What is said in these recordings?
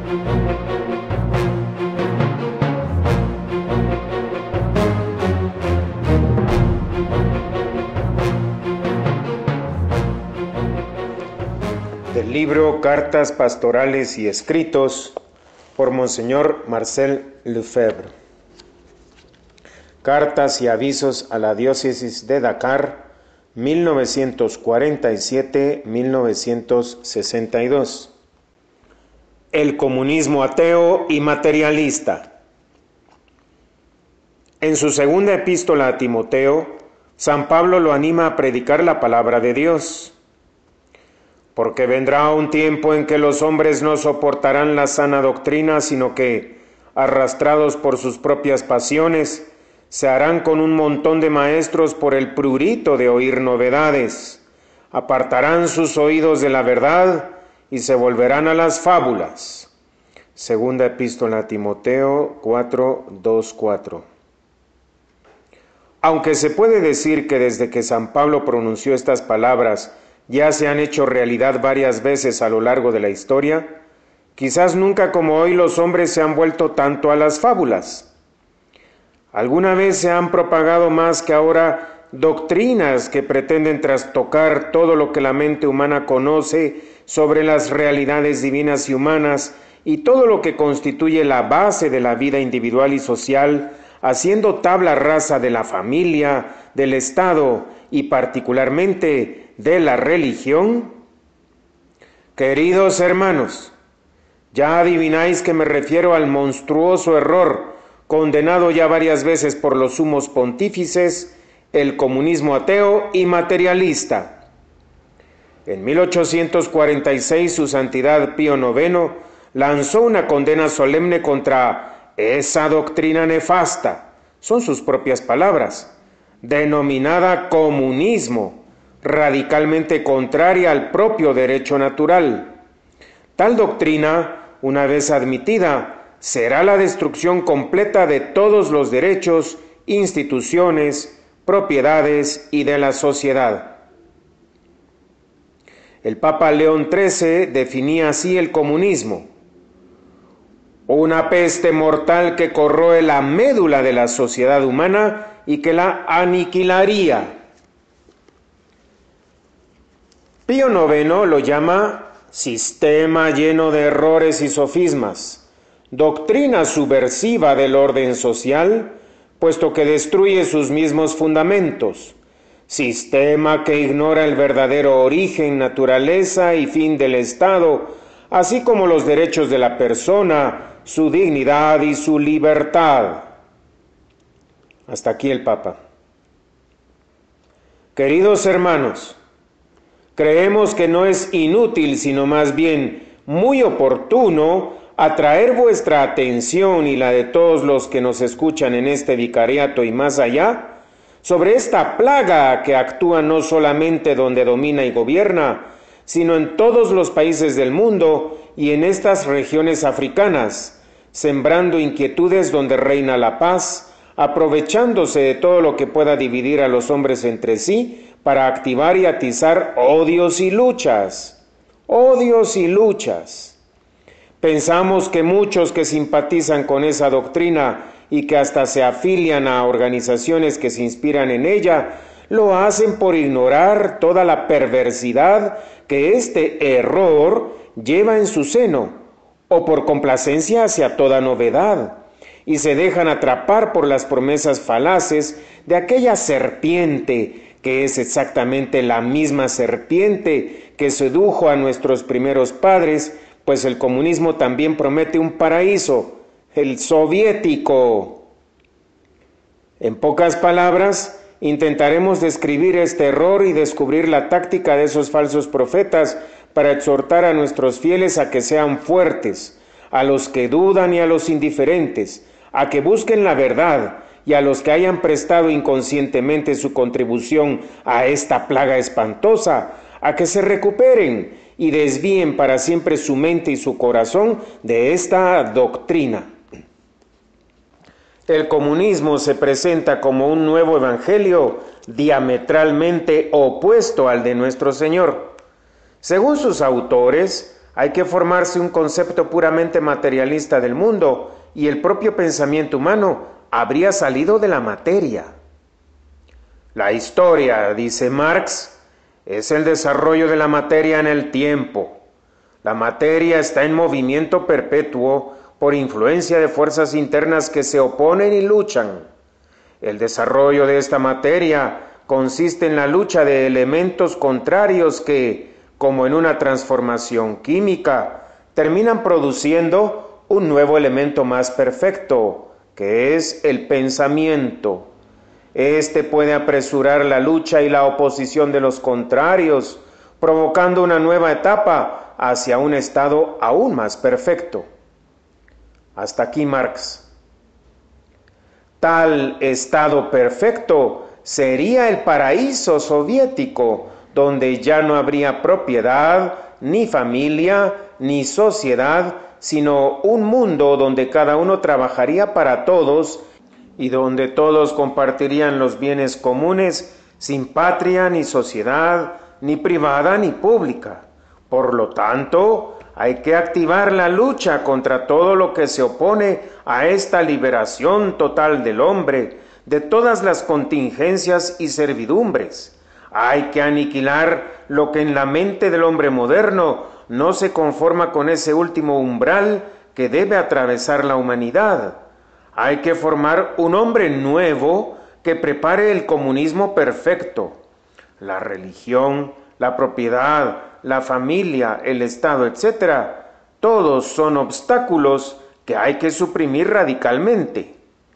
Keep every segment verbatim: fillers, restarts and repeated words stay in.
Del libro Cartas Pastorales y Escritos por Monseñor Marcel Lefebvre. Cartas y avisos a la diócesis de Dakar, mil novecientos cuarenta y siete a mil novecientos sesenta y dos. El comunismo ateo y materialista. En su segunda epístola a Timoteo, San Pablo lo anima a predicar la palabra de Dios. Porque vendrá un tiempo en que los hombres no soportarán la sana doctrina, sino que, arrastrados por sus propias pasiones, se harán con un montón de maestros por el prurito de oír novedades, apartarán sus oídos de la verdad y se volverán a las fábulas. Segunda epístola a Timoteo cuatro, dos, cuatro. Aunque se puede decir que desde que San Pablo pronunció estas palabras, ya se han hecho realidad varias veces a lo largo de la historia, quizás nunca como hoy los hombres se han vuelto tanto a las fábulas. Alguna vez se han propagado más que ahora doctrinas que pretenden trastocar todo lo que la mente humana conoce sobre las realidades divinas y humanas y todo lo que constituye la base de la vida individual y social, haciendo tabla rasa de la familia, del Estado y particularmente de la religión. Queridos hermanos, ya adivináis que me refiero al monstruoso error, condenado ya varias veces por los sumos pontífices, el comunismo ateo y materialista. En mil ochocientos cuarenta y seis, su Santidad Pío noveno lanzó una condena solemne contra esa doctrina nefasta, son sus propias palabras, denominada comunismo, radicalmente contraria al propio derecho natural. Tal doctrina, una vez admitida, será la destrucción completa de todos los derechos, instituciones, propiedades y de la sociedad. El Papa León trece definía así el comunismo: una peste mortal que corroe la médula de la sociedad humana y que la aniquilaría. Pío noveno lo llama sistema lleno de errores y sofismas, doctrina subversiva del orden social, puesto que destruye sus mismos fundamentos, sistema que ignora el verdadero origen, naturaleza y fin del Estado, así como los derechos de la persona, su dignidad y su libertad. Hasta aquí el Papa. Queridos hermanos, creemos que no es inútil, sino más bien muy oportuno atraer vuestra atención y la de todos los que nos escuchan en este vicariato y más allá, sobre esta plaga que actúa no solamente donde domina y gobierna, sino en todos los países del mundo y en estas regiones africanas, sembrando inquietudes donde reina la paz, aprovechándose de todo lo que pueda dividir a los hombres entre sí, para activar y atizar odios y luchas, odios y luchas. Pensamos que muchos que simpatizan con esa doctrina y que hasta se afilian a organizaciones que se inspiran en ella, lo hacen por ignorar toda la perversidad que este error lleva en su seno, o por complacencia hacia toda novedad, y se dejan atrapar por las promesas falaces de aquella serpiente que es exactamente la misma serpiente que sedujo a nuestros primeros padres, pues el comunismo también promete un paraíso, el soviético. En pocas palabras, intentaremos describir este error y descubrir la táctica de esos falsos profetas para exhortar a nuestros fieles a que sean fuertes, a los que dudan y a los indiferentes, a que busquen la verdad, y a los que hayan prestado inconscientemente su contribución a esta plaga espantosa, a que se recuperen y desvíen para siempre su mente y su corazón de esta doctrina. El comunismo se presenta como un nuevo evangelio diametralmente opuesto al de nuestro Señor. Según sus autores, hay que formarse un concepto puramente materialista del mundo y el propio pensamiento humano habría salido de la materia. La historia, dice Marx, es el desarrollo de la materia en el tiempo. La materia está en movimiento perpetuo por influencia de fuerzas internas que se oponen y luchan. El desarrollo de esta materia consiste en la lucha de elementos contrarios que, como en una transformación química, terminan produciendo un nuevo elemento más perfecto, que es el pensamiento. Este puede apresurar la lucha y la oposición de los contrarios, provocando una nueva etapa hacia un estado aún más perfecto. Hasta aquí Marx. Tal estado perfecto sería el paraíso soviético, donde ya no habría propiedad, ni familia, ni sociedad, sino un mundo donde cada uno trabajaría para todos y donde todos compartirían los bienes comunes, sin patria, ni sociedad, ni privada, ni pública. Por lo tanto, hay que activar la lucha contra todo lo que se opone a esta liberación total del hombre, de todas las contingencias y servidumbres. Hay que aniquilar lo que en la mente del hombre moderno no se conforma con ese último umbral que debe atravesar la humanidad. Hay que formar un hombre nuevo que prepare el comunismo perfecto. La religión, la propiedad, la familia, el Estado, etcétera, todos son obstáculos que hay que suprimir radicalmente.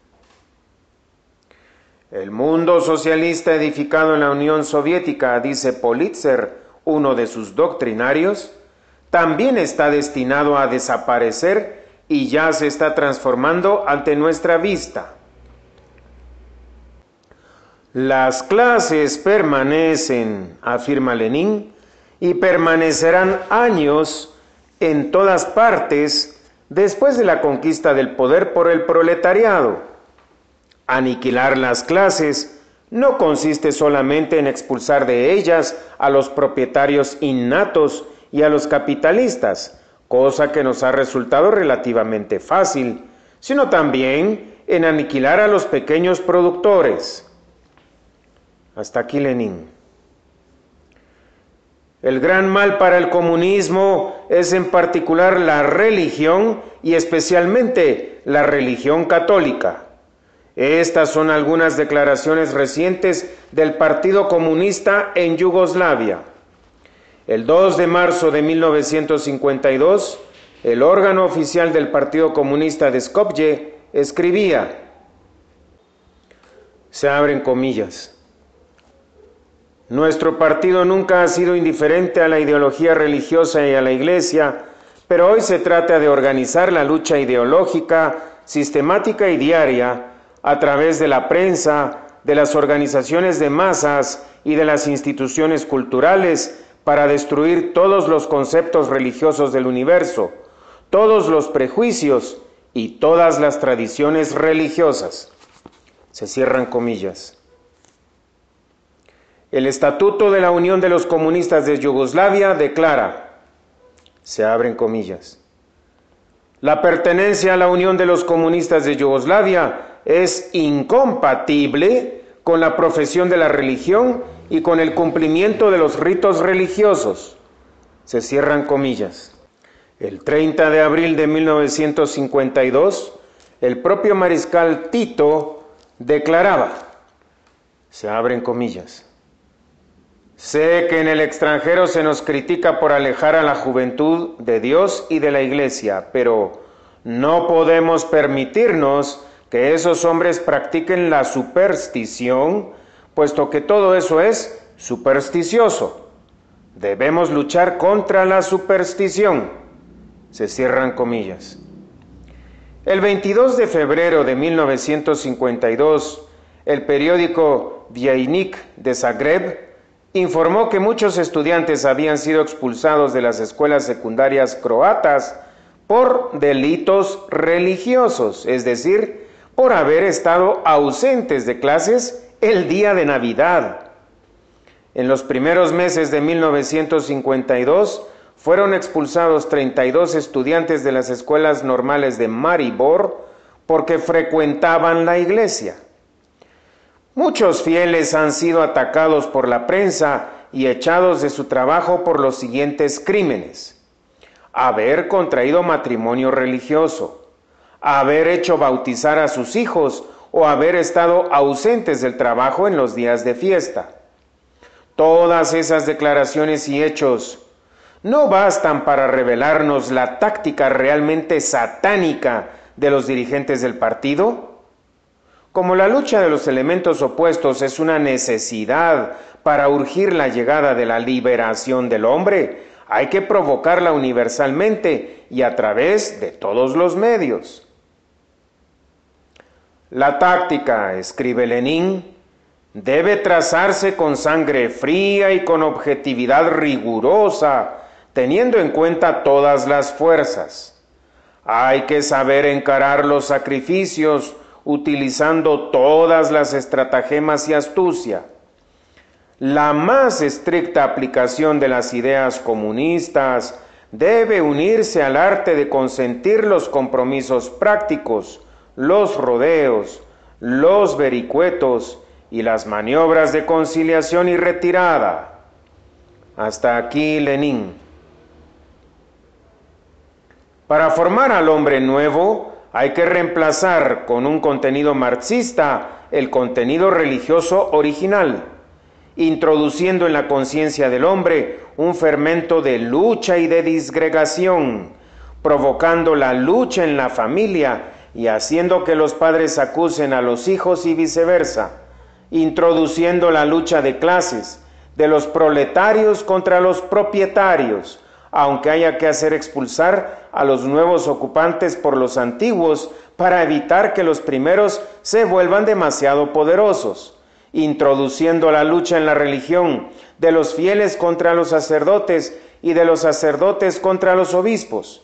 El mundo socialista edificado en la Unión Soviética, dice Politzer, uno de sus doctrinarios, también está destinado a desaparecer y ya se está transformando ante nuestra vista. Las clases permanecen, afirma Lenin, y permanecerán años en todas partes después de la conquista del poder por el proletariado. Aniquilar las clases no consiste solamente en expulsar de ellas a los propietarios innatos y a los capitalistas, cosa que nos ha resultado relativamente fácil, sino también en aniquilar a los pequeños productores. Hasta aquí Lenin. El gran mal para el comunismo es en particular la religión y especialmente la religión católica. Estas son algunas declaraciones recientes del Partido Comunista en Yugoslavia. El dos de marzo de mil novecientos cincuenta y dos, el órgano oficial del Partido Comunista de Skopje escribía, se abren comillas, nuestro partido nunca ha sido indiferente a la ideología religiosa y a la Iglesia, pero hoy se trata de organizar la lucha ideológica, sistemática y diaria, a través de la prensa, de las organizaciones de masas y de las instituciones culturales para destruir todos los conceptos religiosos del universo, todos los prejuicios y todas las tradiciones religiosas. Se cierran comillas. El Estatuto de la Unión de los Comunistas de Yugoslavia declara, se abren comillas, la pertenencia a la Unión de los Comunistas de Yugoslavia es incompatible con la profesión de la religión y con el cumplimiento de los ritos religiosos. Se cierran comillas. El treinta de abril de mil novecientos cincuenta y dos, el propio mariscal Tito declaraba, se abren comillas, sé que en el extranjero se nos critica por alejar a la juventud de Dios y de la Iglesia, pero no podemos permitirnos que esos hombres practiquen la superstición, puesto que todo eso es supersticioso. Debemos luchar contra la superstición. Se cierran comillas. El veintidós de febrero de mil novecientos cincuenta y dos, el periódico Dnevnik de Zagreb informó que muchos estudiantes habían sido expulsados de las escuelas secundarias croatas por delitos religiosos, es decir, por haber estado ausentes de clases el día de Navidad. En los primeros meses de mil novecientos cincuenta y dos fueron expulsados treinta y dos estudiantes de las escuelas normales de Maribor porque frecuentaban la iglesia. Muchos fieles han sido atacados por la prensa y echados de su trabajo por los siguientes crímenes: haber contraído matrimonio religioso, haber hecho bautizar a sus hijos o haber estado ausentes del trabajo en los días de fiesta. Todas esas declaraciones y hechos no bastan para revelarnos la táctica realmente satánica de los dirigentes del partido. Como la lucha de los elementos opuestos es una necesidad para urgir la llegada de la liberación del hombre, hay que provocarla universalmente y a través de todos los medios. La táctica, escribe Lenin, debe trazarse con sangre fría y con objetividad rigurosa, teniendo en cuenta todas las fuerzas. Hay que saber encarar los sacrificios utilizando todas las estratagemas y astucia. La más estricta aplicación de las ideas comunistas debe unirse al arte de consentir los compromisos prácticos, los rodeos, los vericuetos y las maniobras de conciliación y retirada. Hasta aquí Lenin. Para formar al hombre nuevo, hay que reemplazar con un contenido marxista el contenido religioso original, introduciendo en la conciencia del hombre un fermento de lucha y de disgregación, provocando la lucha en la familia y haciendo que los padres acusen a los hijos y viceversa, introduciendo la lucha de clases, de los proletarios contra los propietarios, aunque haya que hacer expulsar a los nuevos ocupantes por los antiguos para evitar que los primeros se vuelvan demasiado poderosos, introduciendo la lucha en la religión de los fieles contra los sacerdotes y de los sacerdotes contra los obispos.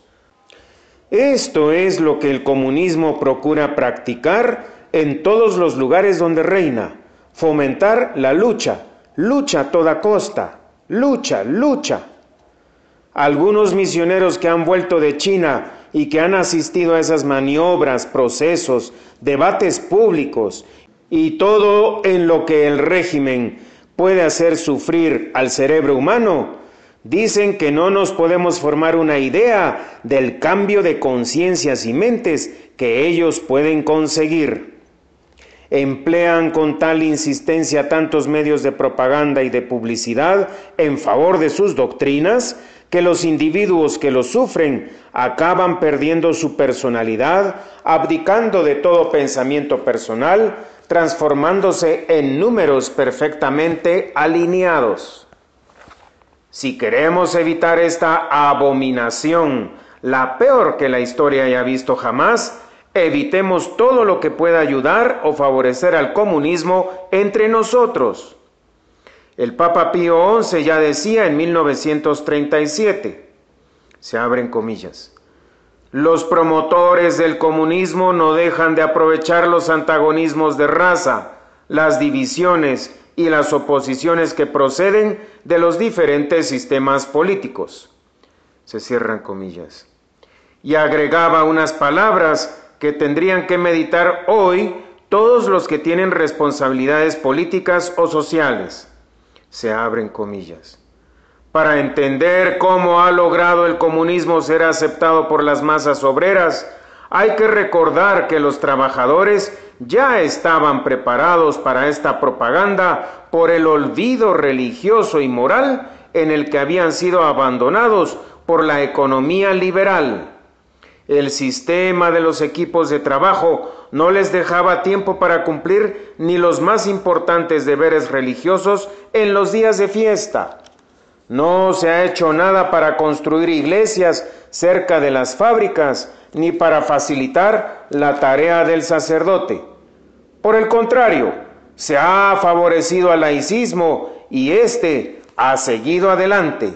Esto es lo que el comunismo procura practicar en todos los lugares donde reina: fomentar la lucha, lucha a toda costa, lucha, lucha. Algunos misioneros que han vuelto de China y que han asistido a esas maniobras, procesos, debates públicos y todo en lo que el régimen puede hacer sufrir al cerebro humano, dicen que no nos podemos formar una idea del cambio de conciencias y mentes que ellos pueden conseguir. Emplean con tal insistencia tantos medios de propaganda y de publicidad en favor de sus doctrinas que los individuos que lo sufren acaban perdiendo su personalidad, abdicando de todo pensamiento personal, transformándose en números perfectamente alineados. Si queremos evitar esta abominación, la peor que la historia haya visto jamás, evitemos todo lo que pueda ayudar o favorecer al comunismo entre nosotros. El Papa Pío once ya decía en mil novecientos treinta y siete, se abren comillas, los promotores del comunismo no dejan de aprovechar los antagonismos de raza, las divisiones y las oposiciones que proceden de los diferentes sistemas políticos. Se cierran comillas. Y agregaba unas palabras que tendrían que meditar hoy todos los que tienen responsabilidades políticas o sociales. Se abren comillas. Para entender cómo ha logrado el comunismo ser aceptado por las masas obreras, hay que recordar que los trabajadores ya estaban preparados para esta propaganda por el olvido religioso y moral en el que habían sido abandonados por la economía liberal. El sistema de los equipos de trabajo no les dejaba tiempo para cumplir ni los más importantes deberes religiosos en los días de fiesta. No se ha hecho nada para construir iglesias cerca de las fábricas, ni para facilitar la tarea del sacerdote. Por el contrario, se ha favorecido al laicismo y éste ha seguido adelante.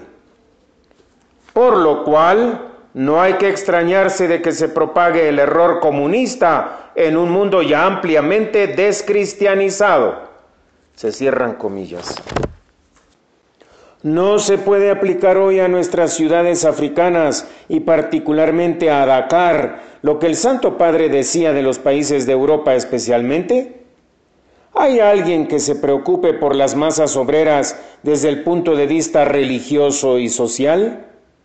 Por lo cual, no hay que extrañarse de que se propague el error comunista en un mundo ya ampliamente descristianizado. Se cierran comillas. No se puede aplicar hoy a nuestras ciudades africanas y particularmente a Dakar lo que el Santo Padre decía de los países de Europa especialmente. ¿Hay alguien que se preocupe por las masas obreras desde el punto de vista religioso y social?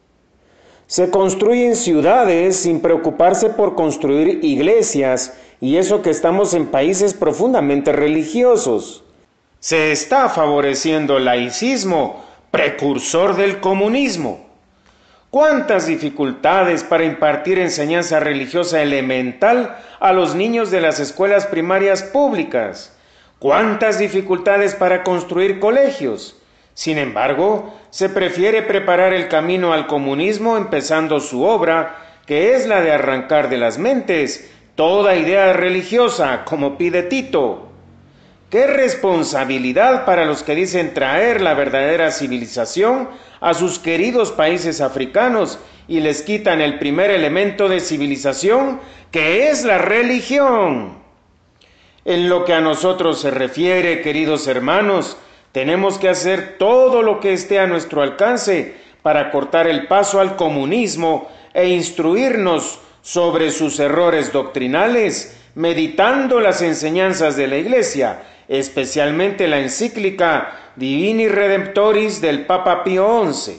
Se construyen ciudades sin preocuparse por construir iglesias, y eso que estamos en países profundamente religiosos. Se está favoreciendo el laicismo, precursor del comunismo. ¿Cuántas dificultades para impartir enseñanza religiosa elemental a los niños de las escuelas primarias públicas? ¿Cuántas dificultades para construir colegios? Sin embargo, se prefiere preparar el camino al comunismo empezando su obra, que es la de arrancar de las mentes toda idea religiosa, como pide Tito. ¡Qué responsabilidad para los que dicen traer la verdadera civilización a sus queridos países africanos y les quitan el primer elemento de civilización, que es la religión! En lo que a nosotros se refiere, queridos hermanos, tenemos que hacer todo lo que esté a nuestro alcance para cortar el paso al comunismo e instruirnos sobre sus errores doctrinales, meditando las enseñanzas de la Iglesia, especialmente la encíclica Divini Redemptoris del Papa Pío once.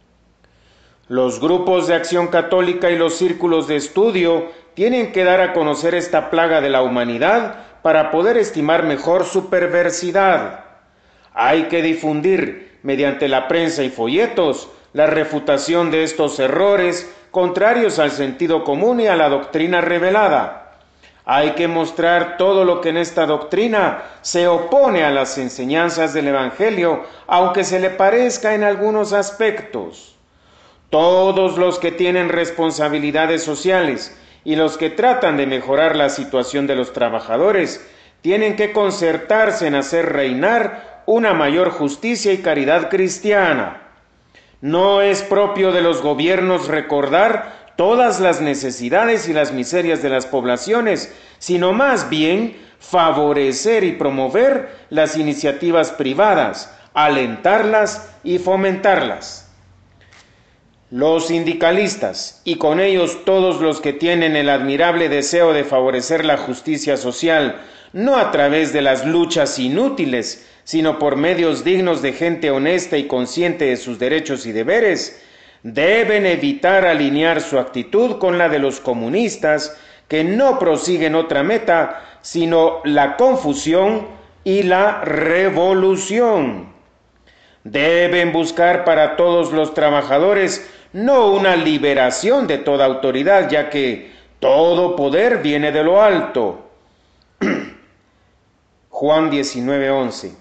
Los grupos de acción católica y los círculos de estudio tienen que dar a conocer esta plaga de la humanidad para poder estimar mejor su perversidad. Hay que difundir, mediante la prensa y folletos, la refutación de estos errores contrarios al sentido común y a la doctrina revelada. Hay que mostrar todo lo que en esta doctrina se opone a las enseñanzas del Evangelio, aunque se le parezca en algunos aspectos. Todos los que tienen responsabilidades sociales y los que tratan de mejorar la situación de los trabajadores tienen que concertarse en hacer reinar una mayor justicia y caridad cristiana. No es propio de los gobiernos recordar todas las necesidades y las miserias de las poblaciones, sino más bien favorecer y promover las iniciativas privadas, alentarlas y fomentarlas. Los sindicalistas, y con ellos todos los que tienen el admirable deseo de favorecer la justicia social, no a través de las luchas inútiles, sino por medios dignos de gente honesta y consciente de sus derechos y deberes, deben evitar alinear su actitud con la de los comunistas, que no prosiguen otra meta, sino la confusión y la revolución. Deben buscar para todos los trabajadores no una liberación de toda autoridad, ya que todo poder viene de lo alto. Juan diecinueve once.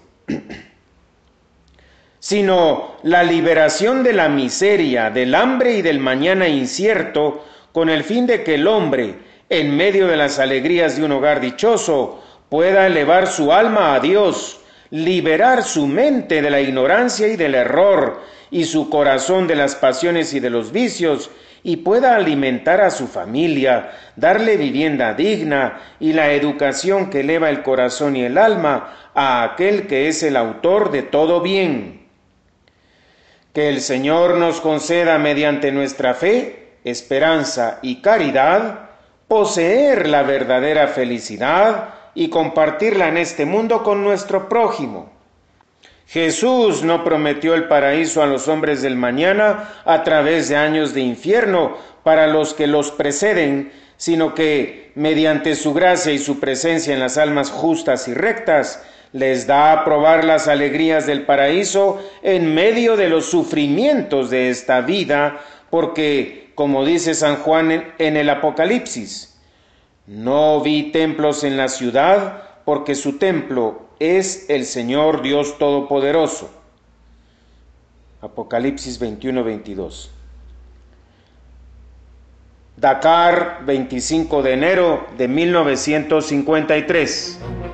Sino la liberación de la miseria, del hambre y del mañana incierto, con el fin de que el hombre, en medio de las alegrías de un hogar dichoso, pueda elevar su alma a Dios, liberar su mente de la ignorancia y del error, y su corazón de las pasiones y de los vicios, y pueda alimentar a su familia, darle vivienda digna y la educación que eleva el corazón y el alma a aquel que es el autor de todo bien. Que el Señor nos conceda mediante nuestra fe, esperanza y caridad, poseer la verdadera felicidad y compartirla en este mundo con nuestro prójimo. Jesús no prometió el paraíso a los hombres del mañana a través de años de infierno para los que los preceden, sino que, mediante su gracia y su presencia en las almas justas y rectas, les da a probar las alegrías del paraíso en medio de los sufrimientos de esta vida, porque, como dice San Juan en, en el Apocalipsis, no vi templos en la ciudad, porque su templo es el Señor Dios Todopoderoso. Apocalipsis veintiuno veintidós. Dakar, veinticinco de enero de mil novecientos cincuenta y tres.